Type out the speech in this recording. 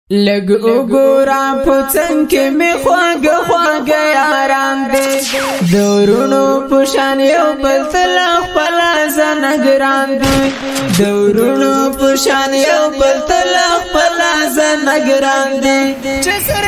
لگ وګورا پڅن کې می خواګ خواګ یاران دې دورونو پشان یو بل تل خپل زنګران دې دورونو پشان یو بل تل خپل زنګران دې چې سر